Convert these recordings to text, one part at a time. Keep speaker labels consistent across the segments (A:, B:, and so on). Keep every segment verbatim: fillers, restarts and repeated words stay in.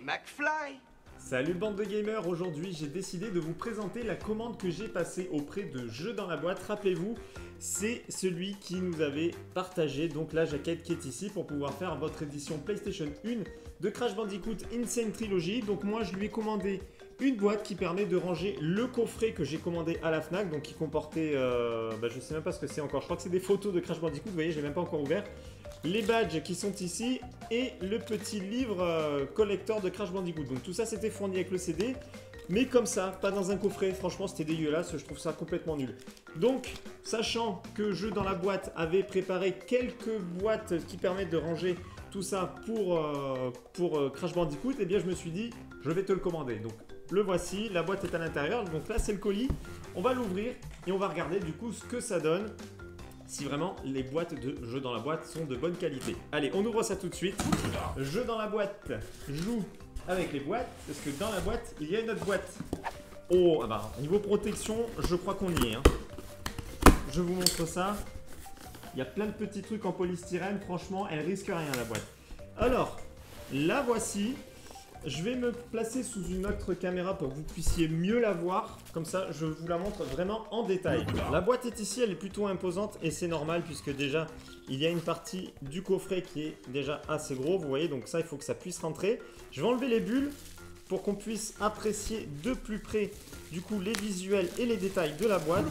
A: McFly.
B: Salut bande de gamers, aujourd'hui j'ai décidé de vous présenter la commande que j'ai passée auprès de Jeux dans la boîte. Rappelez-vous, c'est celui qui nous avait partagé donc la jaquette qui est ici pour pouvoir faire votre édition PlayStation un de Crash Bandicoot Insane Trilogy. Donc moi je lui ai commandé une boîte qui permet de ranger le coffret que j'ai commandé à la Fnac, donc qui comportait, euh, bah, je sais même pas ce que c'est encore, je crois que c'est des photos de Crash Bandicoot, vous voyez, je l'ai même pas encore ouvert. Les badges qui sont ici et le petit livre euh, collector de Crash Bandicoot. Donc tout ça c'était fourni avec le C D, mais comme ça, pas dans un coffret. Franchement c'était dégueulasse, je trouve ça complètement nul. Donc sachant que Jeux dans la boîte avait préparé quelques boîtes qui permettent de ranger tout ça pour, euh, pour euh, Crash Bandicoot, et eh bien je me suis dit je vais te le commander. Donc le voici, la boîte est à l'intérieur. Donc là c'est le colis, on va l'ouvrir et on va regarder du coup ce que ça donne. Si vraiment les boîtes de Jeux dans la boîte sont de bonne qualité. Allez, on ouvre ça tout de suite. Jeux dans la boîte joue avec les boîtes, parce que dans la boîte, il y a une autre boîte. Oh, ah bah, niveau protection, je crois qu'on y est. Hein. Je vous montre ça. Il y a plein de petits trucs en polystyrène. Franchement, elle risque rien, la boîte. Alors, la voici. Je vais me placer sous une autre caméra pour que vous puissiez mieux la voir. Comme ça, je vous la montre vraiment en détail. La boîte est ici, elle est plutôt imposante et c'est normal puisque déjà, il y a une partie du coffret qui est déjà assez gros. Vous voyez, donc ça, il faut que ça puisse rentrer. Je vais enlever les bulles pour qu'on puisse apprécier de plus près du coup les visuels et les détails de la boîte.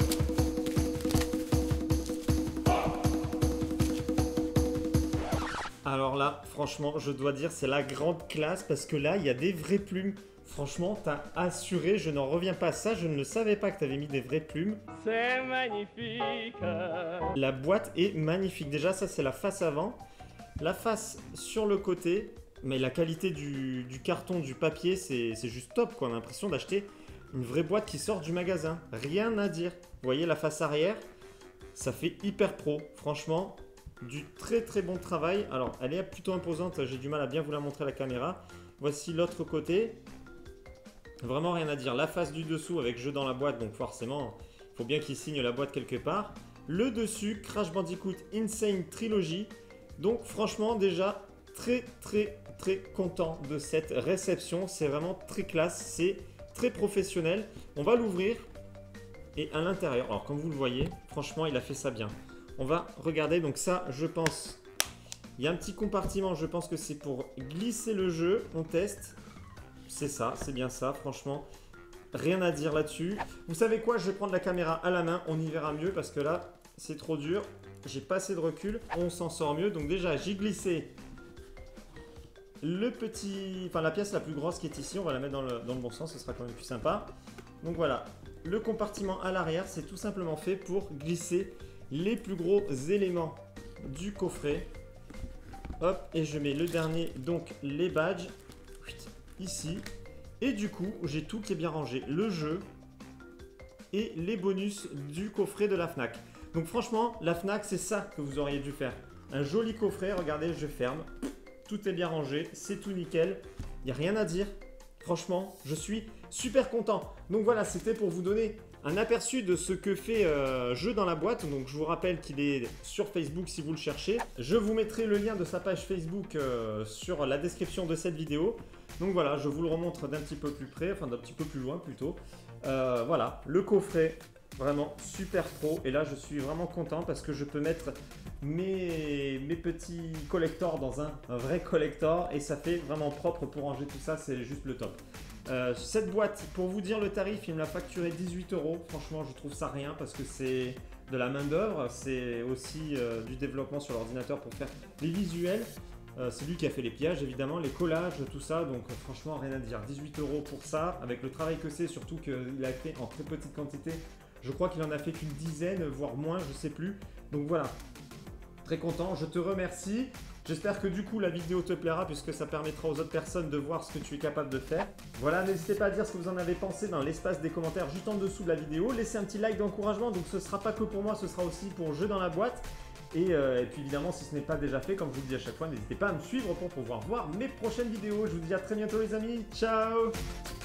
B: Alors là, franchement, je dois dire, c'est la grande classe parce que là, il y a des vraies plumes. Franchement, t'as assuré, je n'en reviens pas. Ça, je ne le savais pas que tu avais mis des vraies plumes.
C: C'est magnifique.
B: La boîte est magnifique. Déjà, ça, c'est la face avant. La face sur le côté. Mais la qualité du, du carton, du papier, c'est juste top, quoi. On a l'impression d'acheter une vraie boîte qui sort du magasin. Rien à dire. Vous voyez la face arrière? Ça fait hyper pro. Franchement, du très très bon travail. Alors elle est plutôt imposante, j'ai du mal à bien vous la montrer à la caméra. Voici l'autre côté. Vraiment rien à dire. La face du dessous avec Jeux dans la boîte, donc forcément il faut bien qu'il signe la boîte quelque part. Le dessus, Crash Bandicoot Insane Trilogy. Donc franchement déjà très très très content de cette réception. C'est vraiment très classe, c'est très professionnel. On va l'ouvrir et à l'intérieur, alors comme vous le voyez, franchement il a fait ça bien. On va regarder, donc ça je pense, il y a un petit compartiment, je pense que c'est pour glisser le jeu, on teste, c'est ça, c'est bien ça, franchement, rien à dire là-dessus. Vous savez quoi, je vais prendre la caméra à la main, on y verra mieux parce que là c'est trop dur, j'ai pas assez de recul, on s'en sort mieux. Donc déjà j'ai glissé le petit, enfin la pièce la plus grosse qui est ici, on va la mettre dans le, dans le bon sens, ce sera quand même plus sympa. Donc voilà, le compartiment à l'arrière, c'est tout simplement fait pour glisser les plus gros éléments du coffret. Hop, et je mets le dernier, donc les badges, ici. Et du coup, j'ai tout qui est bien rangé. Le jeu et les bonus du coffret de la Fnac. Donc franchement, la Fnac, c'est ça que vous auriez dû faire. Un joli coffret, regardez, je ferme. Tout est bien rangé, c'est tout nickel. Il n'y a rien à dire. Franchement, je suis super content. Donc voilà, c'était pour vous donner un aperçu de ce que fait euh, Jeux dans la boîte. Donc je vous rappelle qu'il est sur Facebook si vous le cherchez. Je vous mettrai le lien de sa page Facebook euh, sur la description de cette vidéo. Donc voilà, je vous le remontre d'un petit peu plus près, enfin d'un petit peu plus loin plutôt. Euh, voilà, le coffret, vraiment super pro. Et là je suis vraiment content parce que je peux mettre mes, mes petits collectors dans un, un vrai collector. Et ça fait vraiment propre pour ranger tout ça, c'est juste le top. Euh, cette boîte, pour vous dire le tarif, il me l'a facturé dix-huit euros. Franchement, je trouve ça rien parce que c'est de la main d'œuvre. C'est aussi euh, du développement sur l'ordinateur pour faire les visuels. Euh, c'est lui qui a fait les pliages, évidemment, les collages, tout ça. Donc, euh, franchement, rien à dire. dix-huit euros pour ça, avec le travail que c'est, surtout qu'il a fait en très petite quantité. Je crois qu'il en a fait qu'une dizaine, voire moins, je sais plus. Donc voilà, très content. Je te remercie. J'espère que du coup la vidéo te plaira puisque ça permettra aux autres personnes de voir ce que tu es capable de faire. Voilà, n'hésitez pas à dire ce que vous en avez pensé dans l'espace des commentaires juste en dessous de la vidéo. Laissez un petit like d'encouragement, donc ce ne sera pas que pour moi, ce sera aussi pour Jeux dans la boîte. Et, euh, et puis évidemment, si ce n'est pas déjà fait, comme je vous le dis à chaque fois, n'hésitez pas à me suivre pour pouvoir voir mes prochaines vidéos. Je vous dis à très bientôt les amis, ciao!